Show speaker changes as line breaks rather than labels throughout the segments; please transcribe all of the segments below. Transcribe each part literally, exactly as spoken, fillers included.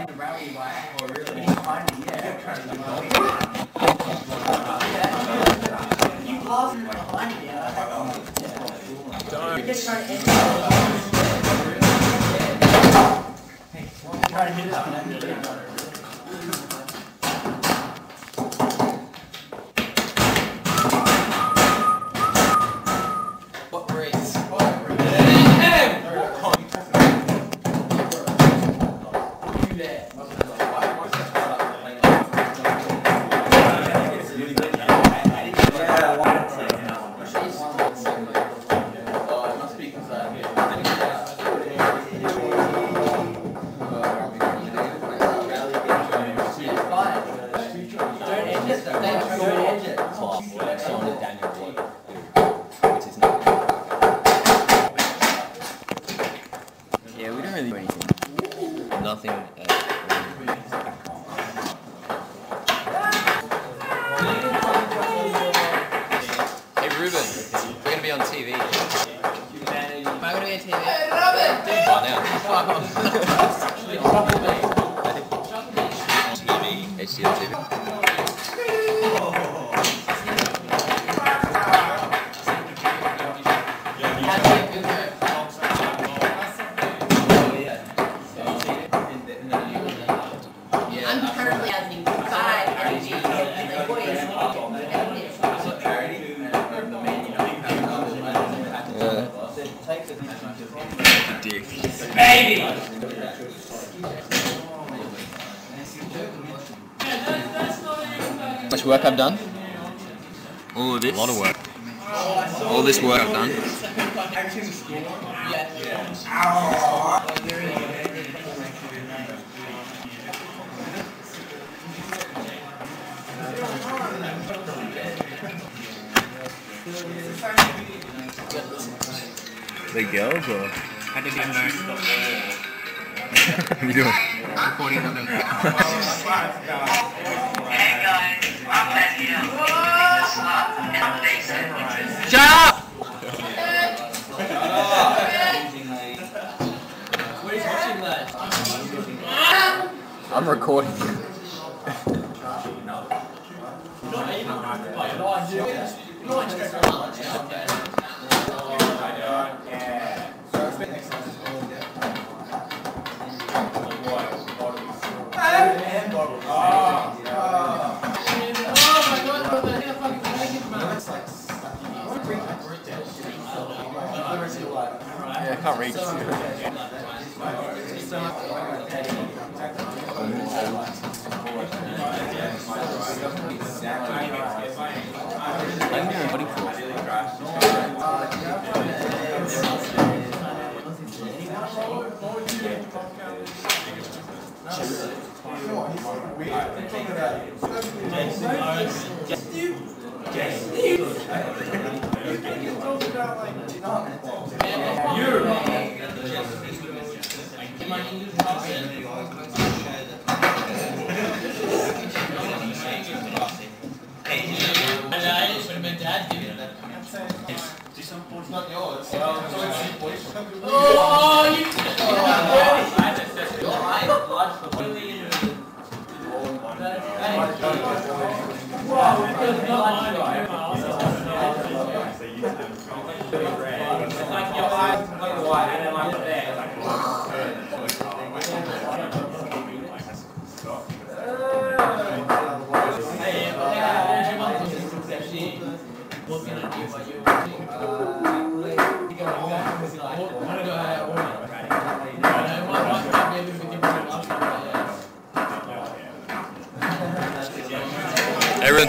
What breeds?
Yeah, we don't really do anything. Nothing. Uh, hey Ruben, we're gonna be on T V. Am I gonna be on T V? Hey Robin! Now. H D L T V.
I'm currently having five energy like boys.
Dick.
Baby!
How much work I've done? All of this? A lot of work. All this work I've done. The girls or?
How did you know?
What are you doing?
Recording something. Shut up!
I'm recording. Yeah, I can't reach. I'm doing body for. Aaron.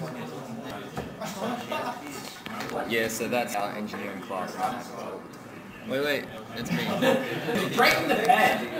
Yeah, so that's our engineering class. Wait, wait. It's me.
Right in the bed.